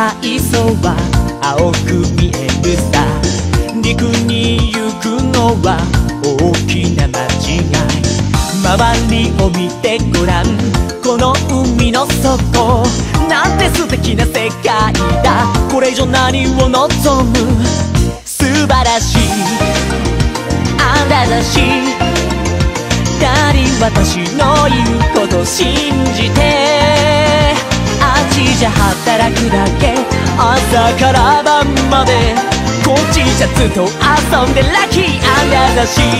海藻は青く見えるさ。陸に行くのは大きな間違い。周りを見てごらん、この海の底なんて素敵な世界だ。これ以上何を望む。素晴らしいあなただし、私の言うこと信じて。あっちじゃ働くだけ、朝から晩まで。こっちじゃずっと遊んでラッキーあなただし。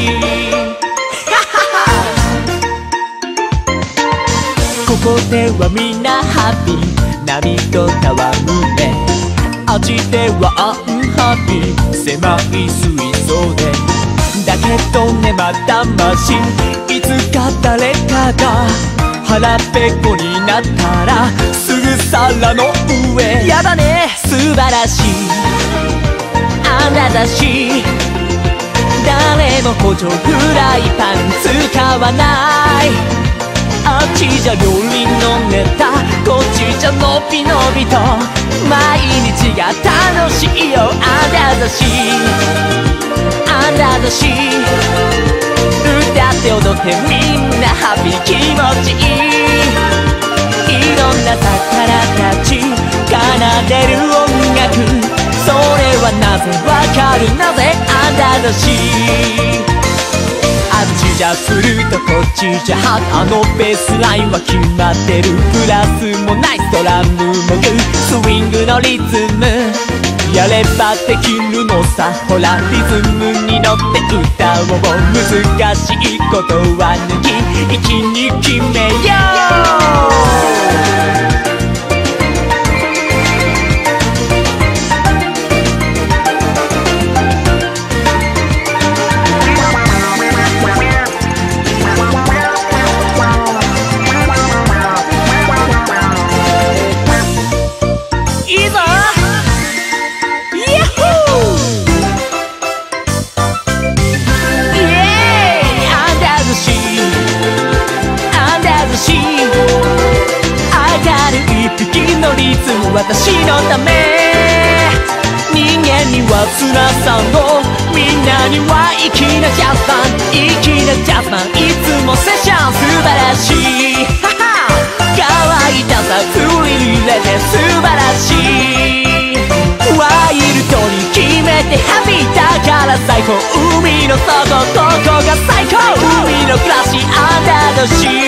ここではみんなハッピー、波と戯れ。あっちではアンハッピー、狭い水槽で。だけどねまだまし、いつか誰かが腹ペコになったらすぐ皿の上。やだね素晴らしいあなただし、誰も補助フライパン使わない。あっちじゃ料理のネタ、こっちじゃのびのびと毎日が楽しいよあなただし。あなただし、歌って踊ってみんなハッピー気持ちいい。いろんな魚たち奏でる音楽、それはなぜわかる、なぜあなただし。あっちじゃフルートこっちじゃハート、ベースラインは決まってる。プラスもナイスドラムもグー、スイングのリズムやればできるのさ。ほらリズムに乗って歌おう。難しいことは抜き一気に決めよう。私のため、人間には辛さを、みんなには粋なジャズマン、粋なジャズマン、いつもセッション素晴らしい。はは可愛いダンサー振り入れて素晴らしい。ワイルドに決めてハッピーだから最高。海の底ここが最高、海の暮らしあなただし。